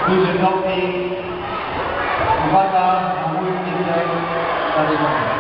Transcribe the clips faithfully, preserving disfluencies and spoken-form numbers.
duży doping. Uwaga, na mój widzek, zaczynamy.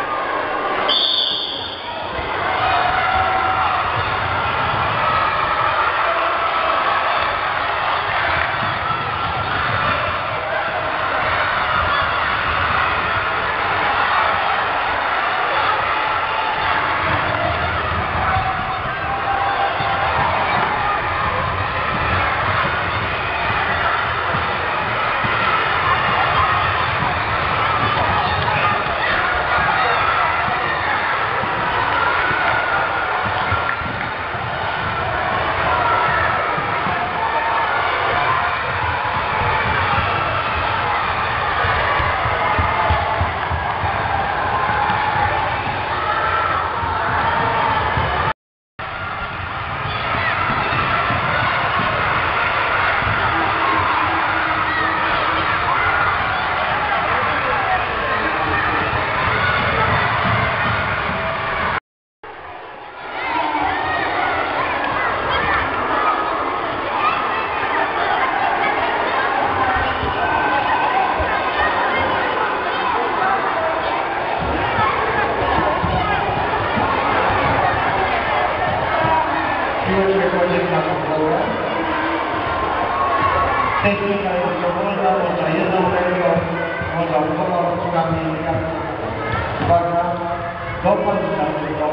Technika jest dowolna, można jedną ręką, można dwoma rączkami. Uwaga, dokład wystarczy.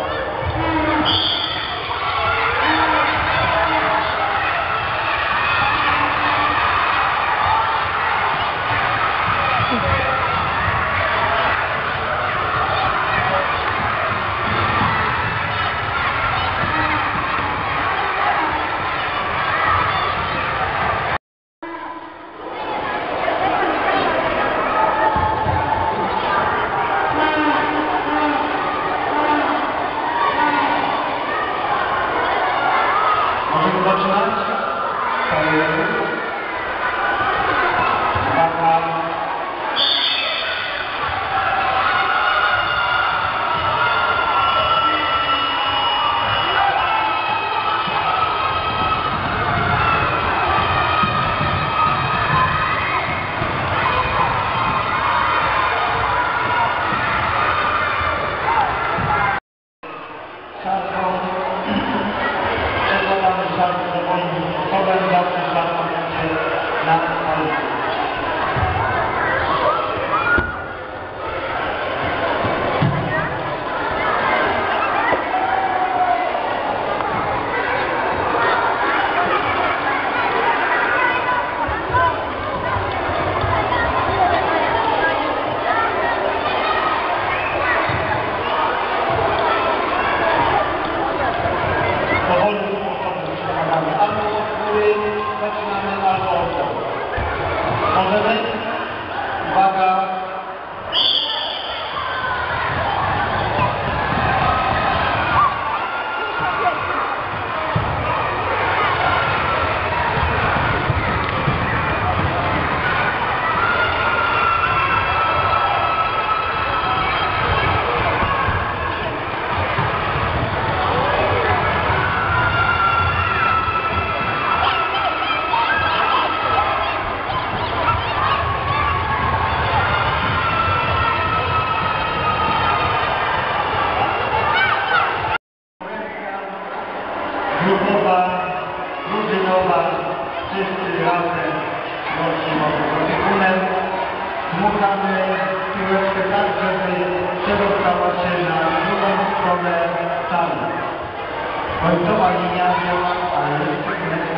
Możemy zaczynać? Uwaga. Sposobem zawsze szarpamy się na palcu. Zaczynamy albo oddał. Możemy? Uwaga. Grupowa, drużynowa, wszyscy razem nosimy opiekunem. Dmuchamy piłeczkę tak, żeby przedostała się na drugą stronę sali. Końcowa linia miała, ale jest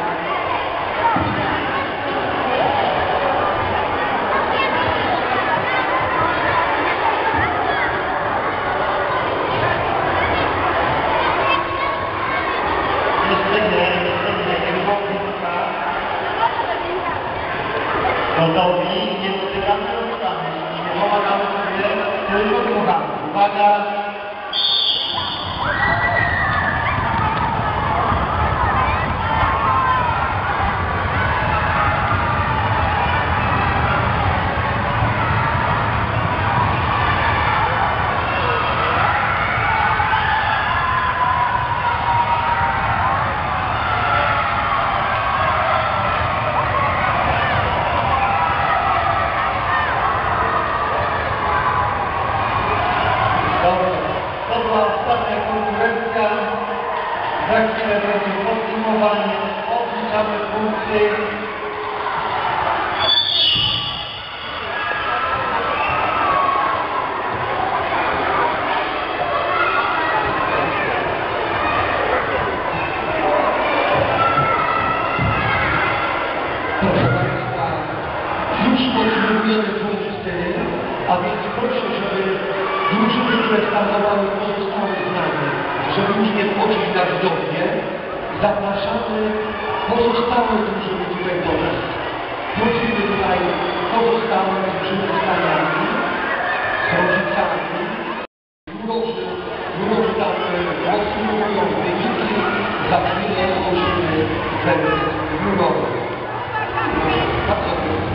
gotowi, nie dotykamy rączkami, nie pomagamy sobie, tylko dmuchamy. Uwaga! Dobrze. To była ostatnia konkurencja. Za chwilę będzie podsumowanie. Odliczamy punkty. Proszę Państwa, już potrzebujemy punkty, a więc proszę, żeby drużyny, które startowały, pozostały z nami, żeby już nie wchodzić na widownię. Zapraszamy pozostałe drużyny tutaj do nas. Prosimy tutaj pozostałe drużyny z paniami, z rodzicami, jurorzy, jurorzy tam podsumowują wyniki, za chwilę ogłosimy werdykt jurowy. Bardzo proszę.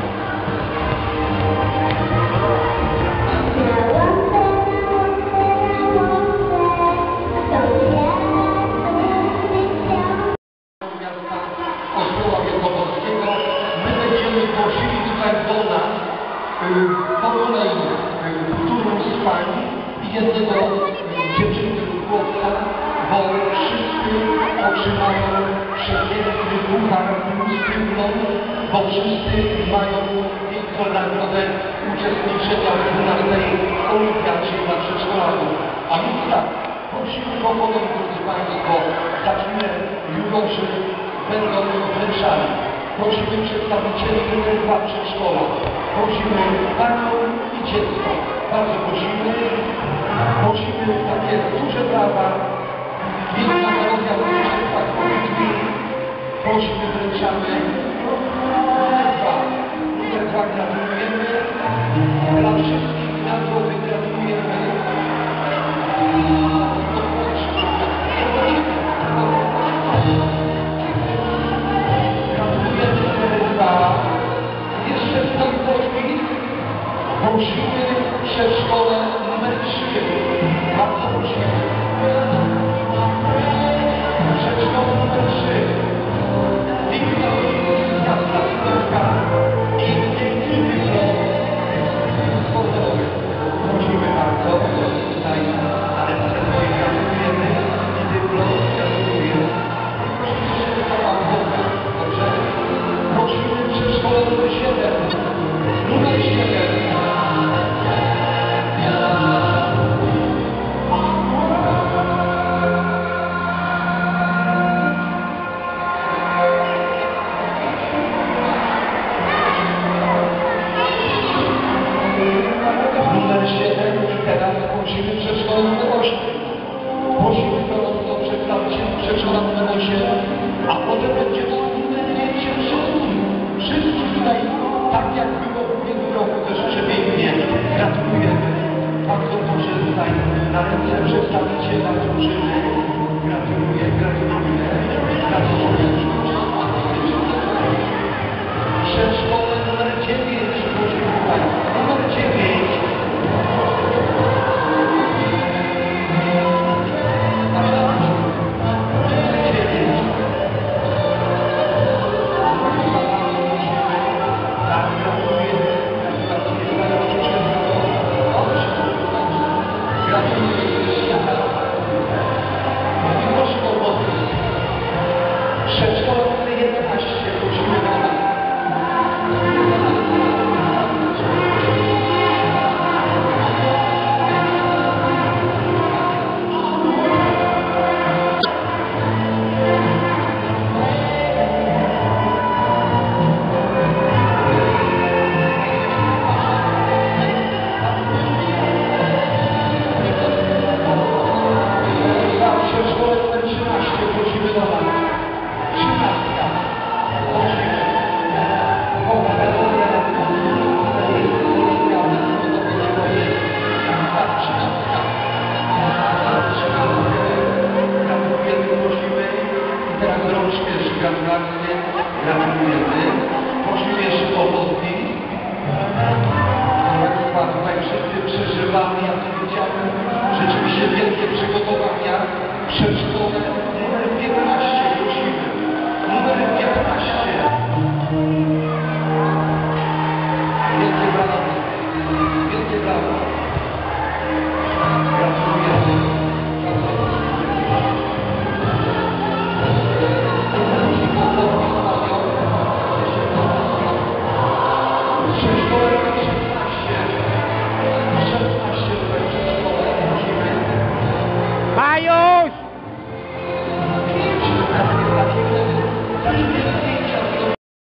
Prosili tutaj do nas po kolei którą z pani i jednego dziewczynki lub chłopca, bo wszyscy otrzymają przepiękny puchar plus dyplom, bo wszyscy mają piękną nagrodę uczestniczenia w dwunastej olimpiadzie dla przedszkolaków. A więc tak, prosimy o honor, drodzy Państwo, za chwilę jurorzy będą wręczali. Prosimy przedstawicieli Centrum Przedszkola. Prosimy panią i dziecko. Bardzo prosimy. Prosimy takie duże brawa. Piękna melodia również tak powiedźmy. Prosimy, wręczamy. Numer dwa. Numer dwa gratulujemy. Dla wszystkich nagrody gratulujemy. Jeszcze stoi podpis. Prosimy przedszkole numer trzy. Bardzo prosimy. Przedszkole numer trzy. Wiktor Miasta Stówka i piękny dyplom sportowy. Prosimy bardzo. Tutaj na ręce swoje gratulujemy i dyplom gratulujemy. Prosimy się do Pana. Dobrze? Prosimy przedszkole numer siedem. Numer siedem. Numer siedem i teraz prosimy przedszkole numer osiem. Prosimy gorąco przedstawicieli przedszkola numer osiem, a potem będzie wspólne zdjęcie wszystkich. Wszystkich tutaj, tak jak było w ubiegłym roku, też przepięknie gratulujemy. Bardzo proszę tutaj na ręce przedstawiciela drużyny.